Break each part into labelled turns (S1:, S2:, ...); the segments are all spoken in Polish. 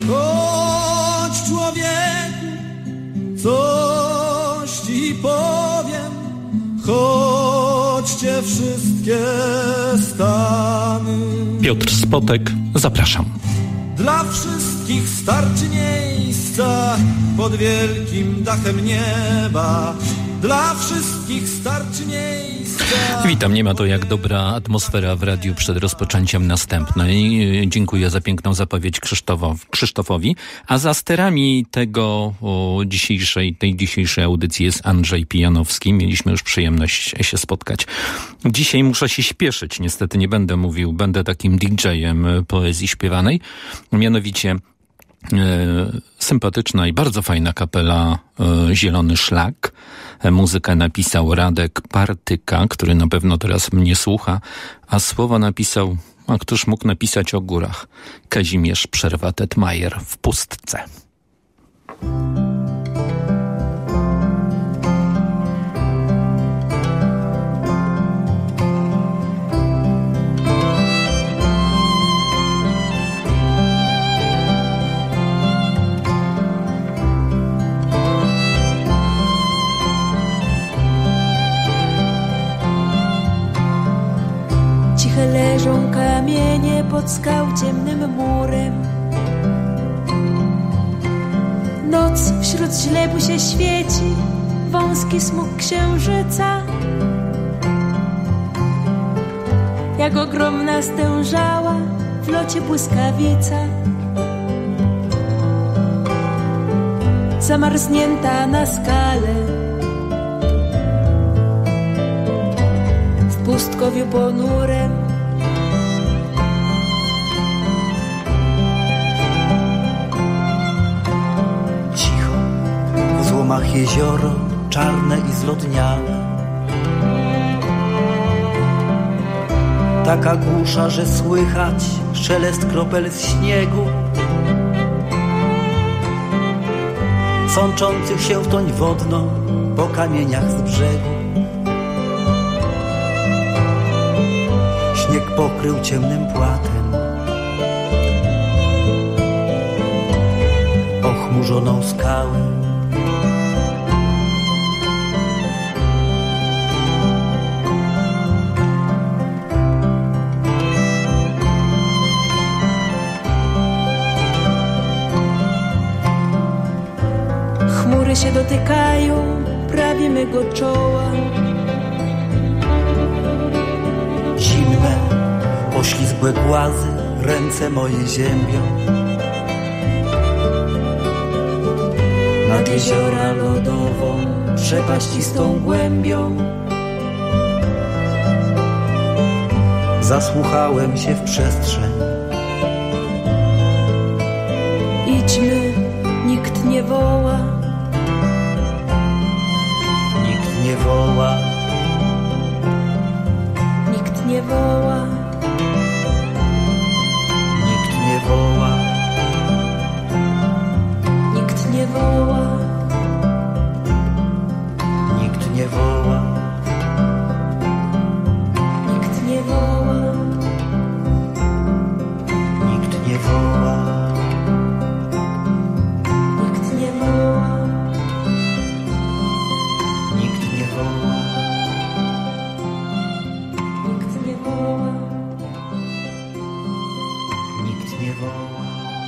S1: Chodź, człowieku, coś ci powiem. Chodźcie wszystkie stany.
S2: Piotr Spotek, zapraszam.
S1: Dla wszystkich starczy miejsca pod wielkim dachem nieba. Dla wszystkich starczy miejsca.
S2: Witam, nie ma to jak dobra atmosfera w radiu przed rozpoczęciem następnej. Dziękuję za piękną zapowiedź Krzysztofowi. A za sterami tej dzisiejszej audycji jest Andrzej Pijanowski. Mieliśmy już przyjemność się spotkać. Dzisiaj muszę się śpieszyć. Niestety nie będę mówił, będę takim DJ-em poezji śpiewanej. Mianowicie sympatyczna i bardzo fajna kapela Zielony Szlak. Muzykę napisał Radek Partyka, który na pewno teraz mnie słucha, a słowa napisał, a któż mógł napisać o górach? Kazimierz Przerwatet-Majer w Pustce.
S3: Leżą kamienie pod skał ciemnym murem. Noc wśród źlebu się świeci, wąski smug księżyca. Jak ogromna stężała w locie błyskawica. Zamarznięta na skale, w pustkowiu ponurem.
S4: Złomach jezioro, czarne i zlodniałe. Taka głusza, że słychać szelest kropel z śniegu, sączących się w toń wodną po kamieniach z brzegu. Śnieg pokrył ciemnym płatem ochmurzoną skałę.
S3: Chmury się dotykają prawie mego czoła.
S4: Zimne, poślizgłe głazy ręce moje ziębią. Nad jeziora lodową, przepaścistą głębią zasłuchałem się w przestrzeń.
S3: Idźmy, nikt nie woła.
S4: Nikt nie woła.
S3: Nikt nie woła.
S4: Nikt nie woła.
S3: Nikt nie woła.
S4: Nikt nie woła.
S3: Nikt nie woła.
S4: Nikt nie woła.
S3: Nikt nie woła.
S4: Nikt nie woła.
S3: Nikt nie woła.
S4: Nikt nie woła.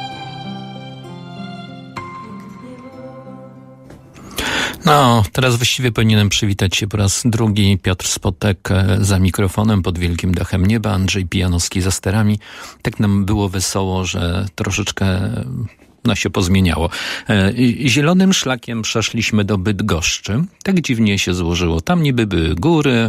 S2: No, teraz właściwie powinienem przywitać się po raz drugi. Piotr Spotek za mikrofonem pod wielkim dachem nieba, Andrzej Pijanowski za sterami. Tak nam było wesoło, że troszeczkę się pozmieniało. Zielonym szlakiem przeszliśmy do Bydgoszczy. Tak dziwnie się złożyło. Tam niby były góry,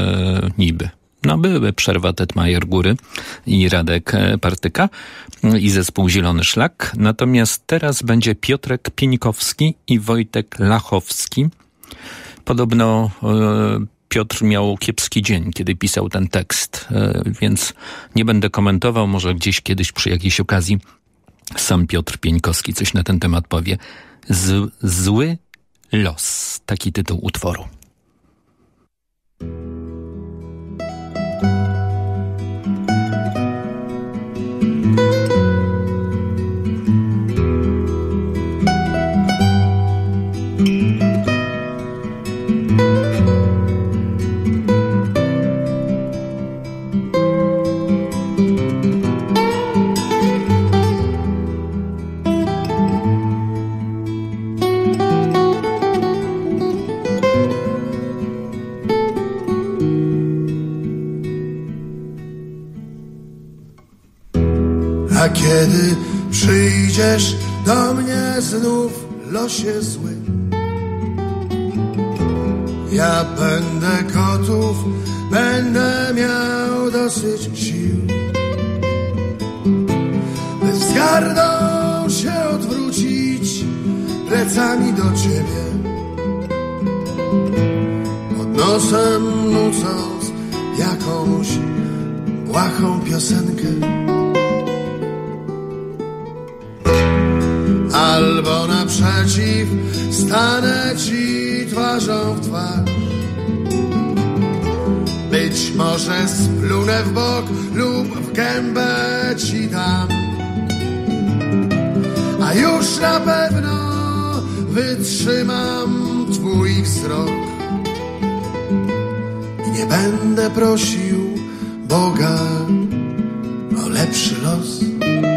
S2: były Przerwatet-Majer góry i Radek Partyka i zespół Zielony Szlak. Natomiast teraz będzie Piotrek Pieńkowski i Wojtek Lachowski. Podobno Piotr miał kiepski dzień, kiedy pisał ten tekst, więc nie będę komentował. Może gdzieś kiedyś przy jakiejś okazji sam Piotr Pieńkowski coś na ten temat powie. Zły los. Taki tytuł utworu.
S5: kiedy przyjdziesz do mnie znów, losie zły, ja będę gotów, będę miał dosyć sił, by wzgardą się odwrócić plecami do ciebie, pod nosem nucąc jakąś błahą piosenkę. Albo naprzeciw stanę ci twarzą w twarz, być może splunę w bok lub w gębę ci dam, a już na pewno wytrzymam twój wzrok i nie będę prosił Boga o lepszy los.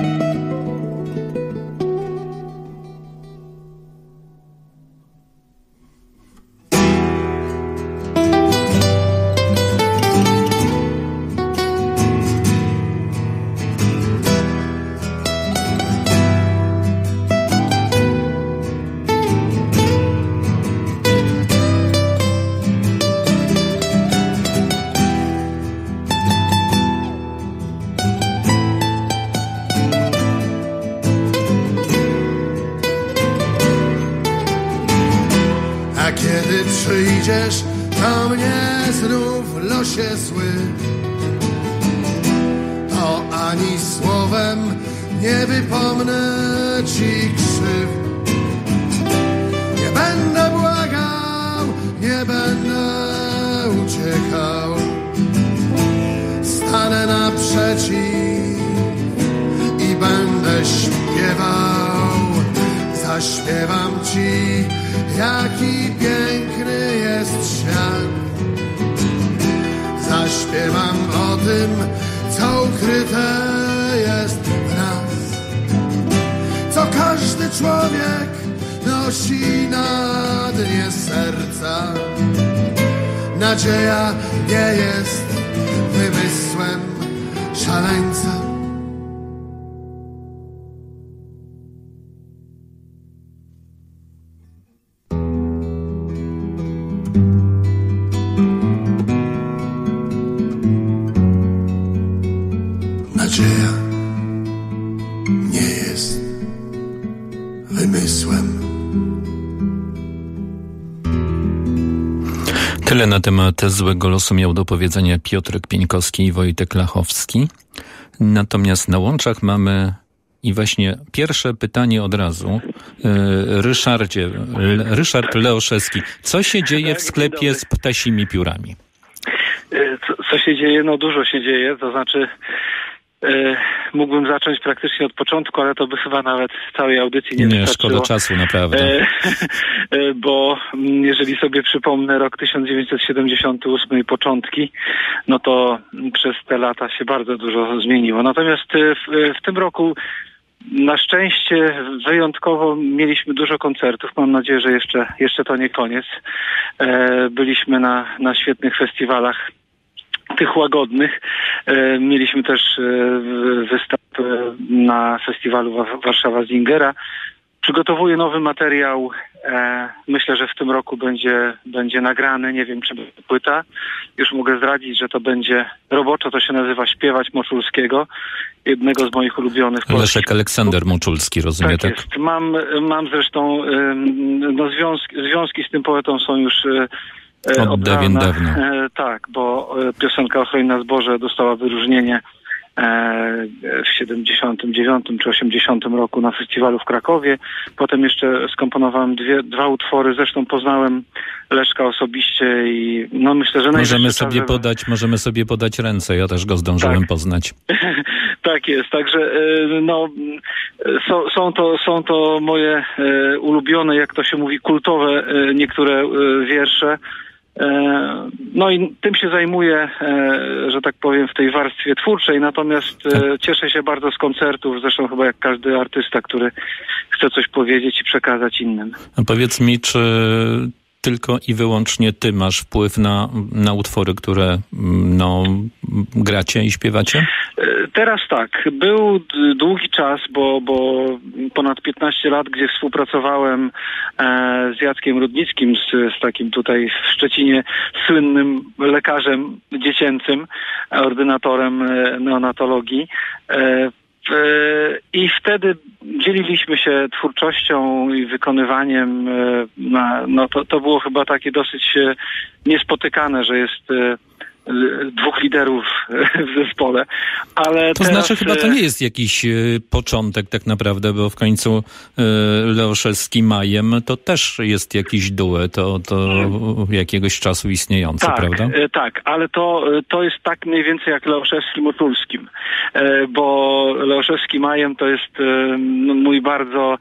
S5: Kiedy przyjdziesz do mnie znów, losie zły, to ani słowem nie wypomnę ci krzywd. Nie będę błagał, nie będę uciekał, stanę naprzeciw i będę śpiewał. Zaśpiewam ci, jaki piękny jest świat. Zaśpiewam o tym, co ukryte jest w nas, co każdy człowiek nosi na dnie serca. Nadzieja nie jest wymysłem szaleńca. Nadzieja nie jest wymysłem.
S2: Tyle na temat złego losu miał do powiedzenia Piotrek Pieńkowski i Wojtek Lachowski. Natomiast na łączach mamy i właśnie pierwsze pytanie od razu. Ryszard Leoszewski. Co się dzieje w sklepie z ptasimi piórami?
S6: Co się dzieje? No dużo się dzieje, to znaczy mógłbym zacząć praktycznie od początku, ale to by chyba nawet całej audycji nie wystarczyło.
S2: Szkoda czasu, naprawdę.
S6: Bo jeżeli sobie przypomnę rok 1978 i początki, no to przez te lata się bardzo dużo zmieniło. Natomiast w tym roku na szczęście wyjątkowo mieliśmy dużo koncertów. Mam nadzieję, że jeszcze to nie koniec. Byliśmy na świetnych festiwalach, tych łagodnych. Mieliśmy też występ na festiwalu Warszawa Zingera. Przygotowuję nowy materiał. Myślę, że w tym roku będzie nagrany. Nie wiem, czy będzie płyta. Już mogę zdradzić, że to będzie roboczo. To się nazywa Śpiewać Moczulskiego. Jednego z moich ulubionych.
S2: Leszek Aleksander Moczulski, rozumiem, tak?
S6: Jest. Mam zresztą związki z tym poetą są już
S2: od dawien dawno.
S6: Tak, bo piosenka Ochroń na zboże dostała wyróżnienie w 79 czy 80 roku na festiwalu w Krakowie. Potem jeszcze skomponowałem dwa utwory. Zresztą poznałem Leszka osobiście i no myślę, że
S2: możemy sobie podać ręce. Ja też go zdążyłem poznać.
S6: Tak jest. Także no są to moje ulubione, jak to się mówi, kultowe niektóre wiersze. No i tym się zajmuję, że tak powiem, w tej warstwie twórczej, natomiast cieszę się bardzo z koncertów, zresztą chyba jak każdy artysta, który chce coś powiedzieć i przekazać innym.
S2: A powiedz mi, czy tylko i wyłącznie ty masz wpływ na utwory, które gracie i śpiewacie?
S6: Teraz tak. Był długi czas, bo ponad 15 lat, gdzie współpracowałem z Jackiem Rudnickim, z takim tutaj w Szczecinie słynnym lekarzem dziecięcym, ordynatorem neonatologii. I wtedy dzieliliśmy się twórczością i wykonywaniem. To było chyba takie dosyć niespotykane, że jest dwóch liderów w zespole. Ale
S2: to
S6: teraz...
S2: znaczy chyba to nie jest jakiś początek tak naprawdę, bo w końcu Leoszewski Majem to też jest jakiś duet od jakiegoś czasu istniejący,
S6: tak,
S2: prawda?
S6: Tak, ale to jest tak mniej więcej jak Leoszewski Motulskim, bo Leoszewski Majem to jest mój bardzo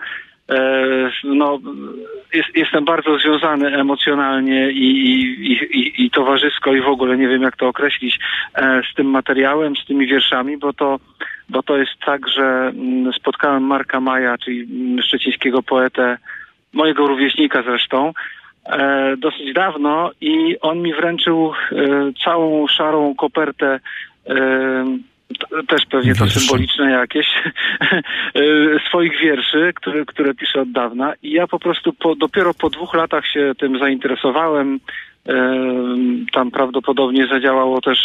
S6: jestem bardzo związany emocjonalnie i towarzysko i w ogóle nie wiem jak to określić z tym materiałem, z tymi wierszami, bo to jest tak, że spotkałem Marka Maja, czyli szczecińskiego poetę, mojego rówieśnika zresztą, dosyć dawno i on mi wręczył całą szarą kopertę, też pewnie to symboliczne jakieś, swoich wierszy, które piszę od dawna. I ja po prostu dopiero po 2 latach się tym zainteresowałem. Tam prawdopodobnie zadziałało też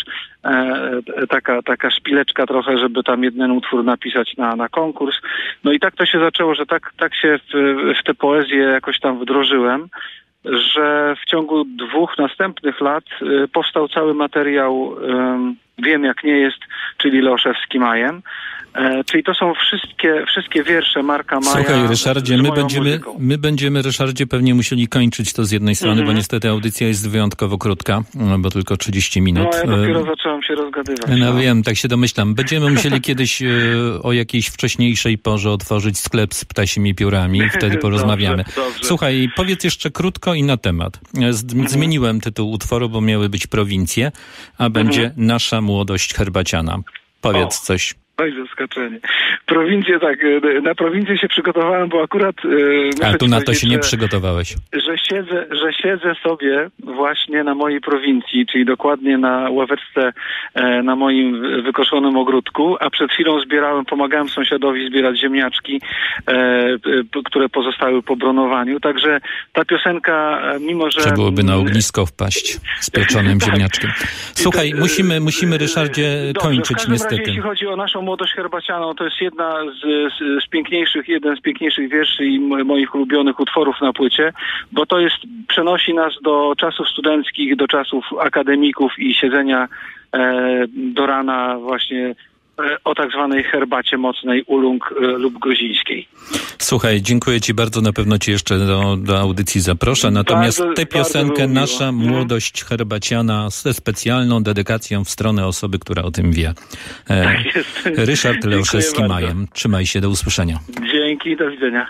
S6: taka szpileczka trochę, żeby tam jeden utwór napisać na konkurs. No i tak to się zaczęło, że tak się w tę poezję jakoś tam wdrożyłem, że w ciągu 2 następnych lat powstał cały materiał Wiem jak nie jest, czyli Leoszewski Majem. Czyli to są wszystkie wiersze Marka Maja.
S2: Słuchaj, Ryszardzie, my będziemy, Ryszardzie, pewnie musieli kończyć to z jednej strony, bo niestety audycja jest wyjątkowo krótka, bo tylko 30 minut.
S6: No, ja dopiero zacząłem się rozgadywać.
S2: No wiem, tak się domyślam. Będziemy musieli kiedyś o jakiejś wcześniejszej porze otworzyć sklep z ptasimi piórami i wtedy porozmawiamy. Dobrze. Słuchaj, powiedz jeszcze krótko i na temat. Zmieniłem tytuł utworu, bo miały być prowincje, a będzie Nasza młodość herbaciana. Powiedz coś.
S6: Oj, zaskoczenie. Prowincje, tak. Na prowincję się przygotowałem, bo akurat...
S2: A tu na to się nie przygotowałeś.
S6: Że siedzę sobie właśnie na mojej prowincji, czyli dokładnie na ławeczce na moim wykoszonym ogródku, a przed chwilą pomagałem sąsiadowi zbierać ziemniaczki, które pozostały po bronowaniu. Także ta piosenka, mimo że...
S2: Trzeba byłoby na ognisko wpaść z pieczonym ziemniaczkiem. Słuchaj, musimy Ryszardzie kończyć niestety.
S6: Razie, jeśli chodzi o naszą młodość herbacianą, to jest jeden z piękniejszych wierszy i moich ulubionych utworów na płycie, bo to przenosi nas do czasów studenckich, do czasów akademików i siedzenia do rana właśnie o tak zwanej herbacie mocnej Ulung lub gruzińskiej.
S2: Słuchaj, dziękuję ci bardzo, na pewno cię jeszcze do audycji zaproszę, natomiast tę piosenkę Nasza młodość herbaciana ze specjalną dedykacją w stronę osoby, która o tym wie. Ryszard Leoszewski Majem. Trzymaj się, do usłyszenia.
S6: Dzięki, do widzenia.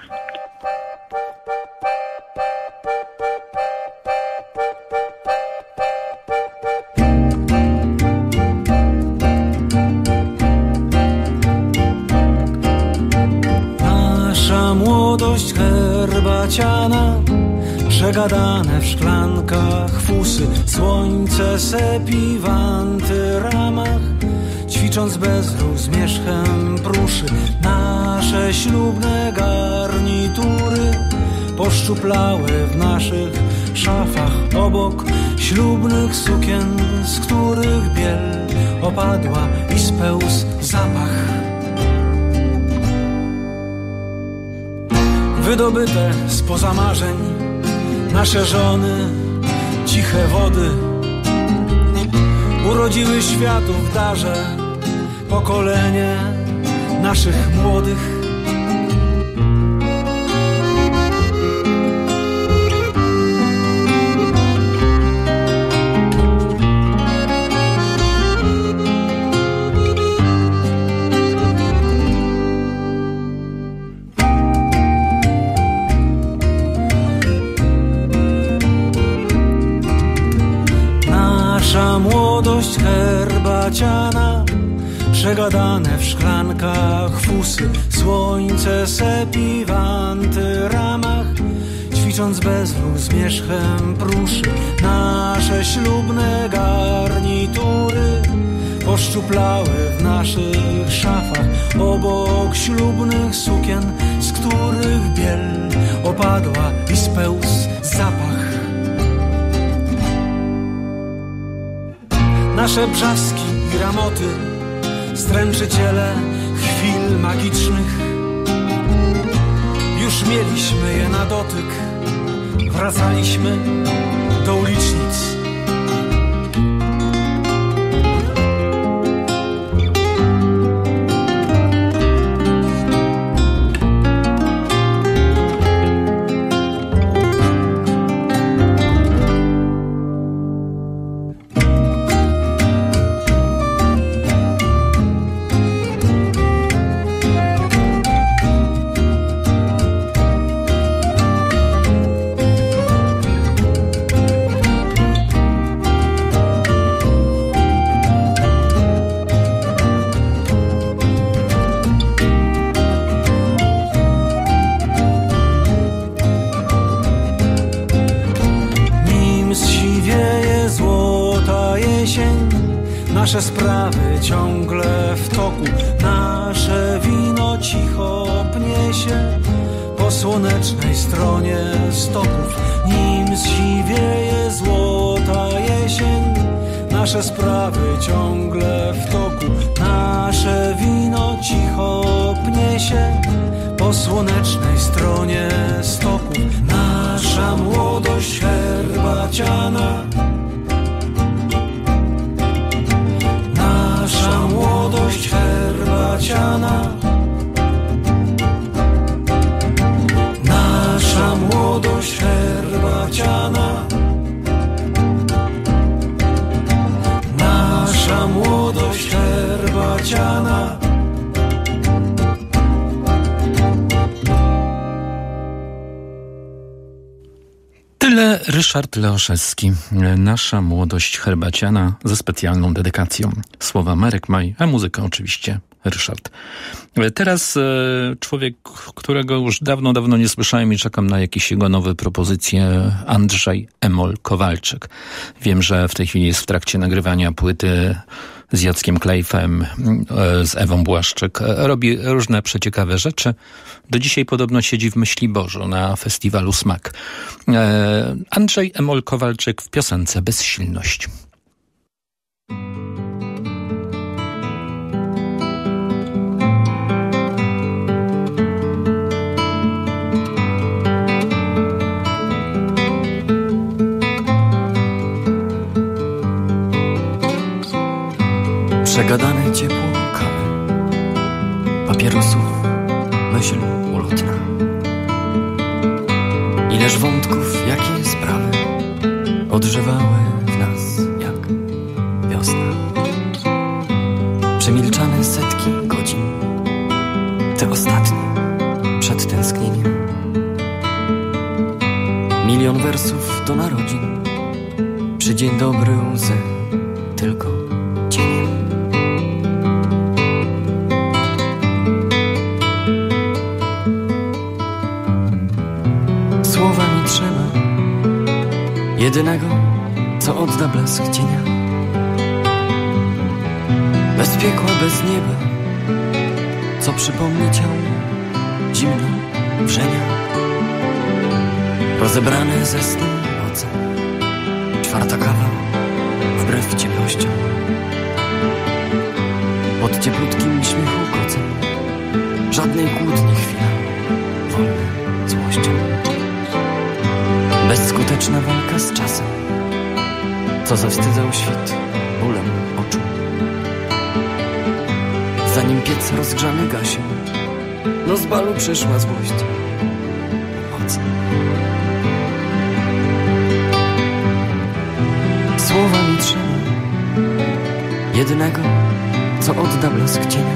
S1: Młodość herbaciana, przegadane w szklankach fusy, słońce sepi w antyramach, ćwicząc bez ruch zmierzchem pruszy. Nasze ślubne garnitury poszczuplałe w naszych szafach, obok ślubnych sukien, z których biel opadła i spełzł zapach. Wydobyte spoza marzeń nasze żony, ciche wody urodziły światu w darze pokolenie naszych młodych. Młodość herbaciana, przegadane w szklankach fusy, słońce sepi w antyramach, ćwicząc bezruch zmierzchem pruszy nasze ślubne garnitury. Poszczuplały w naszych szafach obok ślubnych sukien, z których biel opadła i spełzł zapach. Nasze brzaski i ramoty, stręczyciele chwil magicznych. Już mieliśmy je na dotyk, wracaliśmy do ulicznic. Nasze sprawy ciągle w toku, nasze wino cicho pnie się po słonecznej stronie stoków. Nim zsiwieje złota jesień, nasze sprawy ciągle w toku, nasze wino cicho pnie się po słonecznej stronie stoków. Nasza młodość herbaciana, nasza młodość herbaciana, nasza młodość herbaciana, nasza młodość herbaciana.
S2: Tyle Ryszard Leoszewski. Nasza młodość herbaciana ze specjalną dedykacją. Słowa Marek Maj, a muzyka oczywiście Ryszard. Teraz człowiek, którego już dawno nie słyszałem i czekam na jakieś jego nowe propozycje, Andrzej Emol Kowalczyk. Wiem, że w tej chwili jest w trakcie nagrywania płyty z Jackiem Klejfem, z Ewą Błaszczyk. Robi różne przeciekawe rzeczy. Do dzisiaj podobno siedzi w Myśliborzu na festiwalu Smak. Andrzej Emol Kowalczyk w piosence Bezsilność.
S7: Przegadane ciepło kawy, papierosów, myśl ulotna. Ileż wątków, jakie sprawy odżywały w nas jak wiosna. Przemilczane setki godzin, te ostatnie przed tęsknieniem. Milion wersów do narodzin, przy dzień dobry łzy tylko cieniem. Słowa mi trzeba, jedynego, co odda blask cienia. Bez piekła, bez nieba, co przypomni ciało zimno wrzenia. Rozebrane ze snu noce, czwarta kawa, wbrew ciemnościom. Pod cieplutkim śmiechu kocem, żadnej kłótni chwila, wolna złością. Bezskuteczna walka z czasem, co zawstydzał świt bólem oczu. Zanim piec rozgrzany gasił, no z balu przyszła złość. Moc. Słowa mi trzeba, jedynego, co odda blask cienia.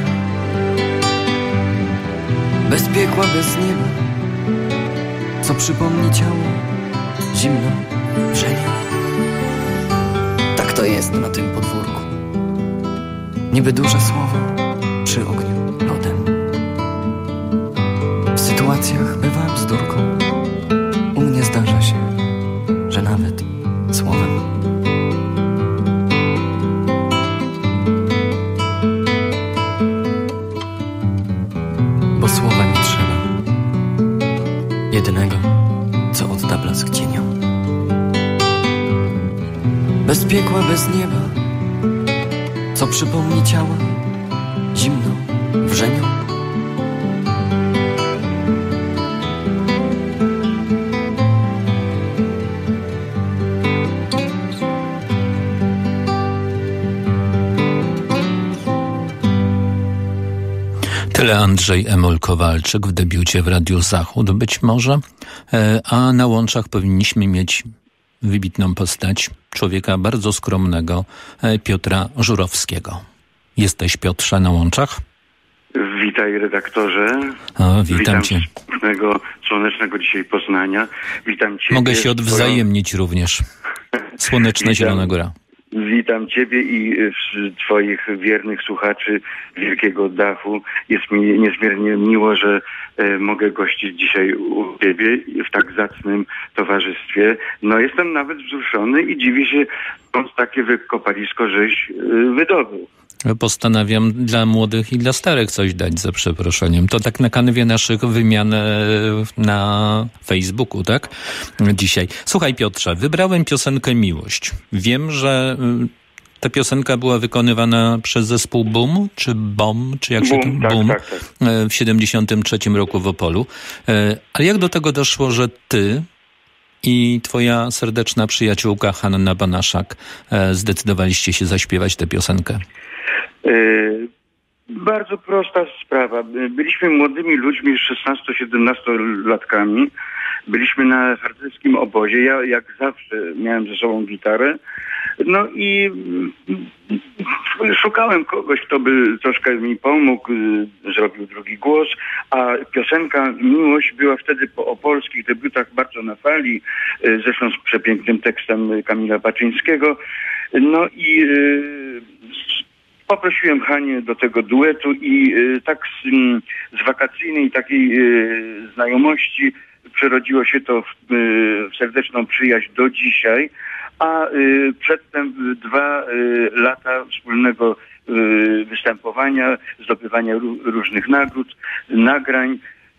S7: Bez piekła, bez nieba, co przypomni ciało zimno wrzenia. Tak to jest na tym podwórku. Niby duże słowo przy ogniu lodem. W sytuacjach bywa bzdurką, u mnie jedynego, co odda blask cieniom. Bez piekła, bez nieba, co przypomni ciała zimno wrzenią.
S2: Tyle Andrzej Emol Kowalczyk w debiucie w Radiu Zachód być może, a na łączach powinniśmy mieć wybitną postać, człowieka bardzo skromnego, Piotra Żurowskiego. Jesteś, Piotrze, na łączach?
S8: Witaj, redaktorze.
S2: Witam cię.
S8: Z słonecznego dzisiaj Poznania. Witam cię.
S2: Mogę się odwzajemnić również. Słoneczna Zielona Góra.
S8: Witam ciebie i twoich wiernych słuchaczy Wielkiego Dachu. Jest mi niezmiernie miło, że mogę gościć dzisiaj u ciebie w tak zacnym towarzystwie. No jestem nawet wzruszony i dziwię się, skąd takie wykopalisko żeś wydobył.
S2: Postanawiam dla młodych i dla starych coś dać, za przeproszeniem. To tak na kanwie naszych wymian na Facebooku, tak? Dzisiaj. Słuchaj, Piotrze, wybrałem piosenkę Miłość. Wiem, że ta piosenka była wykonywana przez zespół BUM, czy BOM, czy jak się to... BUM, tak. W 73 roku w Opolu. Ale jak do tego doszło, że ty i twoja serdeczna przyjaciółka Hanna Banaszak zdecydowaliście się zaśpiewać tę piosenkę?
S8: Bardzo prosta sprawa. Byliśmy młodymi ludźmi, 16-17-latkami. Byliśmy na harcerskim obozie. Ja jak zawsze miałem ze sobą gitarę. No i szukałem kogoś, kto by troszkę mi pomógł, zrobił drugi głos, a piosenka Miłość była wtedy po opolskich debiutach bardzo na fali, zresztą z przepięknym tekstem Kamila Baczyńskiego. No i poprosiłem Hanię do tego duetu i tak z wakacyjnej takiej znajomości przerodziło się to w serdeczną przyjaźń do dzisiaj, a przedtem 2 lata wspólnego występowania, zdobywania różnych nagród, nagrań.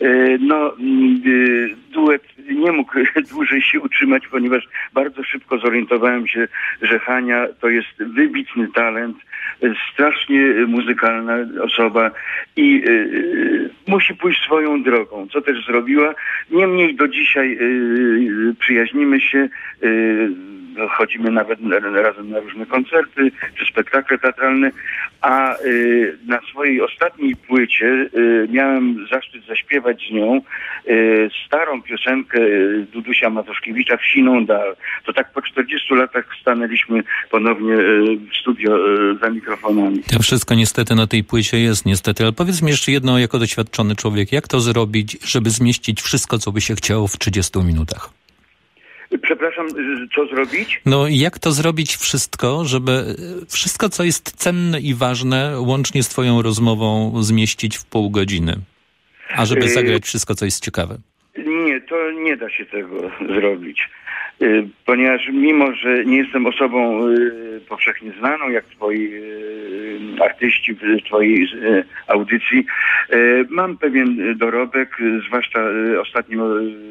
S8: Duet nie mógł dłużej się utrzymać, ponieważ bardzo szybko zorientowałem się, że Hania to jest wybitny talent, strasznie muzykalna osoba i musi pójść swoją drogą, co też zrobiła. Niemniej do dzisiaj przyjaźnimy się, chodzimy nawet razem na różne koncerty czy spektakle teatralne, a na swojej ostatniej płycie miałem zaszczyt zaśpiewać z nią starą piosenkę Dudusia Matuszkiewicza Wsiną Dal. To tak po 40 latach stanęliśmy ponownie w studio za mikrofonami.
S2: To wszystko niestety na tej płycie jest, niestety. Ale powiedz mi jeszcze jedno, jako doświadczony człowiek, jak to zrobić, żeby zmieścić wszystko, co by się chciało w 30 minutach?
S8: Przepraszam, co zrobić?
S2: No jak to zrobić wszystko, żeby wszystko, co jest cenne i ważne, łącznie z twoją rozmową, zmieścić w pół godziny? A żeby zagrać wszystko, co jest ciekawe.
S8: Nie, to nie da się tego zrobić. Ponieważ mimo, że nie jestem osobą powszechnie znaną, jak twoi artyści w twojej audycji, mam pewien dorobek, zwłaszcza ostatnio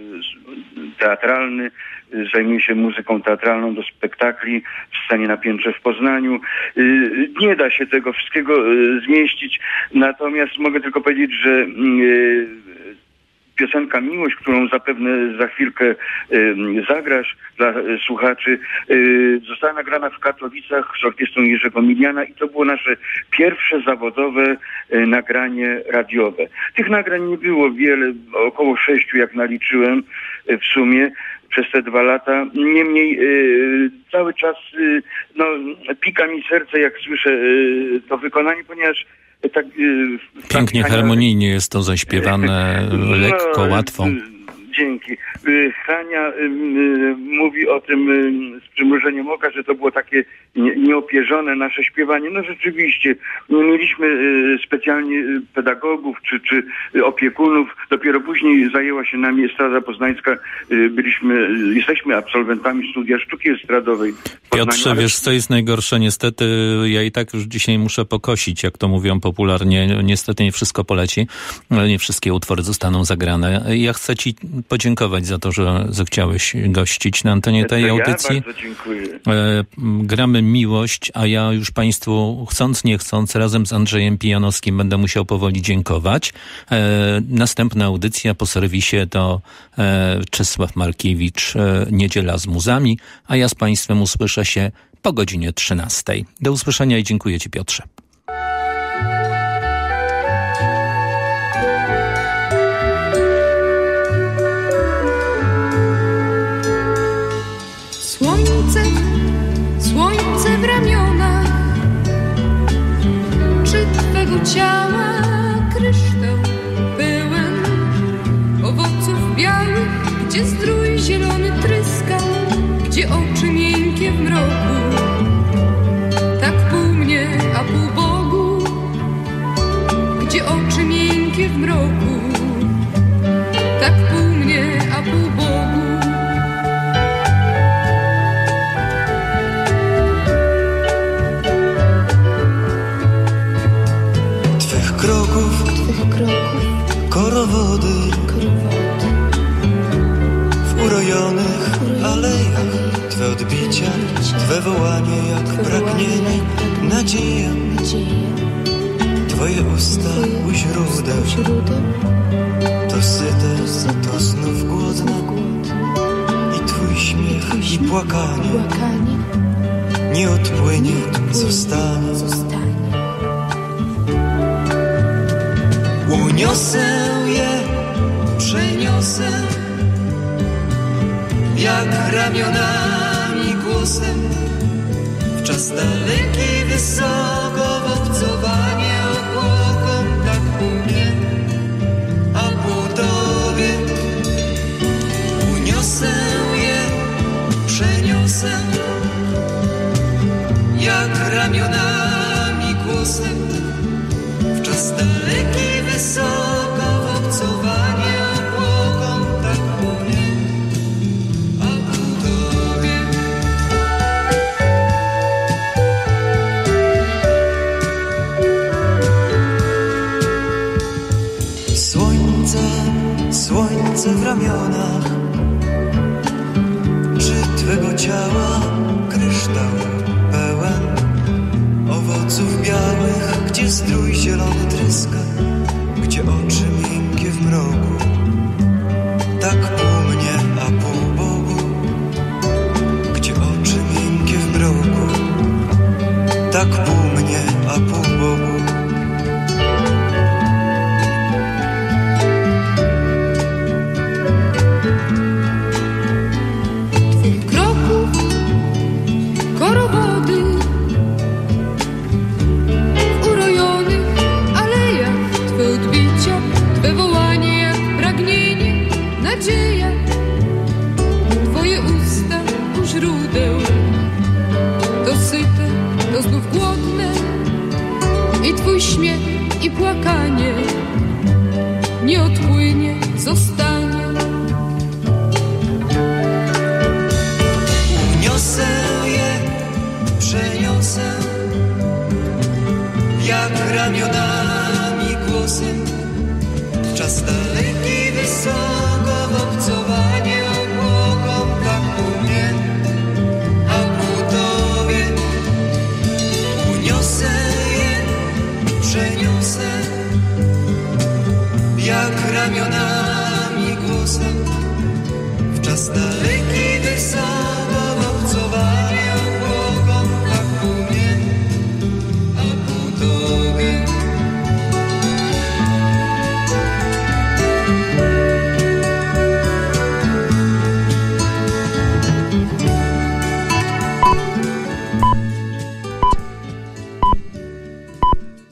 S8: teatralny. Zajmuję się muzyką teatralną do spektakli w scenie na Piętrze w Poznaniu. Nie da się tego wszystkiego zmieścić, natomiast mogę tylko powiedzieć, że piosenka Miłość, którą zapewne za chwilkę zagrasz dla słuchaczy, została nagrana w Katowicach z orkiestrą Jerzego Miliana i to było nasze pierwsze zawodowe nagranie radiowe. Tych nagrań nie było wiele, około 6 jak naliczyłem w sumie przez te 2 lata. Niemniej cały czas pika mi serce, jak słyszę to wykonanie, ponieważ tak,
S2: pięknie, harmonijnie jest to zaśpiewane, lekko, łatwo.
S8: Dzięki. Hania mówi o tym z przymrużeniem oka, że to było takie nieopierzone nasze śpiewanie. No rzeczywiście, nie mieliśmy specjalnie pedagogów czy opiekunów. Dopiero później zajęła się nami Estrada Poznańska. Jesteśmy absolwentami studia sztuki estradowej.
S2: Piotrze, wiesz co jest najgorsze? Niestety ja i tak już dzisiaj muszę pokosić, jak to mówią popularnie. Niestety nie wszystko poleci, ale nie wszystkie utwory zostaną zagrane. Ja chcę ci podziękować podziękować za to, że zechciałeś gościć na antenie tej audycji.
S8: Ja bardzo dziękuję.
S2: Gramy Miłość, a ja już Państwu, chcąc nie chcąc, razem z Andrzejem Pijanowskim będę musiał powoli dziękować. Następna audycja po serwisie to Czesław Markiewicz, Niedziela z muzami, a ja z Państwem usłyszę się po godzinie 13. Do usłyszenia i dziękuję Ci, Piotrze.
S9: Słońce w ramionach, czy Twego ciała kryształ pełen owoców białych, gdzie zdrój zielony tryska, gdzie oczy miękkie w mroku, tak pół mnie, a pół Bogu, gdzie oczy miękkie w mroku, tak pół mnie, a pół Bogu.
S10: Twych kroków, korowody, w urojonych alejach, Twe odbicia, Twe wołanie jak pragnienie, nadzieja, Twoje usta u źródeł, to syte, to znów głodne, i Twój śmiech i płakanie nie odpłynie, zostanie. Uniosę je, przeniosę, jak ramionami głosem, w czas daleki, wysoko, w obcowanie obłoką, tak po mnie, a po Tobie. Uniosę je, przeniosę, jak ramionami głosem, w czas daleki, wysoko, w obcowanie obłoką, tak po mnie, a po Tobie. Słońce w ramionach, czy Twego ciała kryształ pełen owoców białych, gdzie strój zielony tryska, gdzie oczy miękkie w mroku, tak pół mnie, a pół Bogu, gdzie oczy miękkie w mroku, tak pół mnie, a pół Bogu.
S9: Twych kroków, korowody, w urojonych alejach, Twe odbicia, Twe wołanie jak pragnienie, nadzieja, Twoje usta u źródeł, to syte, to znów głodne, i Twój śmiech i płakanie nie odpłynie, zostanie.
S10: Uniosę je, przeniosę, jak ramionami głosem, w czas daleki, wysoko, w obcowanie obłoką, tak po mnie, a po Tobie. Uniosę je, przeniosę, jak ramionami głosem, w czas daleki,